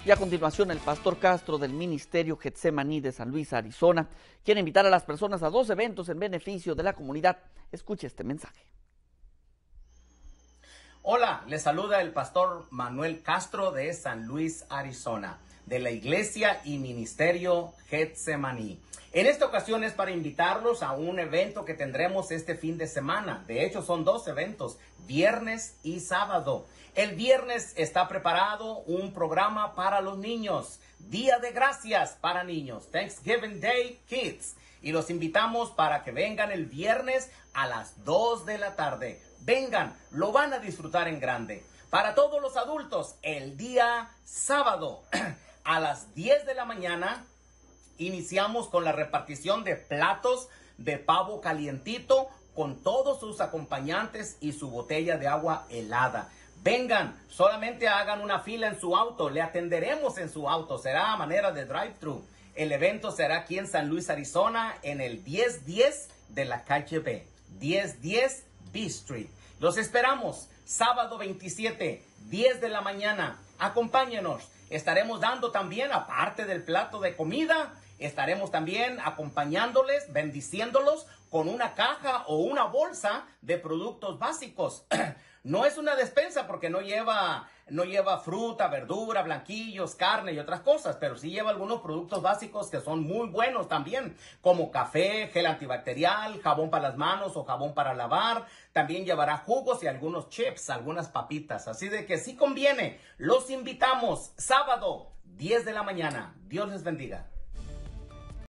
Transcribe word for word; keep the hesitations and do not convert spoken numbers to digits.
Y a continuación, el pastor Castro del Ministerio Getsemaní de San Luis, Arizona, quiere invitar a las personas a dos eventos en beneficio de la comunidad. Escuche este mensaje. Hola, les saluda el pastor Manuel Castro de San Luis, Arizona, de la Iglesia y Ministerio Getsemaní. En esta ocasión es para invitarlos a un evento que tendremos este fin de semana. De hecho, son dos eventos, viernes y sábado. El viernes está preparado un programa para los niños, Día de Gracias para niños, Thanksgiving Day Kids. Y los invitamos para que vengan el viernes a las dos de la tarde. Vengan, lo van a disfrutar en grande. Para todos los adultos, el día sábado a las diez de la mañana iniciamos con la repartición de platos de pavo calientito con todos sus acompañantes y su botella de agua helada. Vengan, solamente hagan una fila en su auto, le atenderemos en su auto, será a manera de drive-thru. El evento será aquí en San Luis, Arizona, en el diez diez de la calle B, diez diez B Street. Los esperamos, sábado veintisiete, diez de la mañana. Acompáñenos. Estaremos dando también, aparte del plato de comida, estaremos también acompañándoles, bendiciéndolos con una caja o una bolsa de productos básicos. No es una despensa porque no lleva, no lleva fruta, verdura, blanquillos, carne y otras cosas, pero sí lleva algunos productos básicos que son muy buenos también, como café, gel antibacterial, jabón para las manos o jabón para lavar. También llevará jugos y algunos chips, algunas papitas. Así de que sí conviene. Los invitamos sábado, diez de la mañana. Dios les bendiga.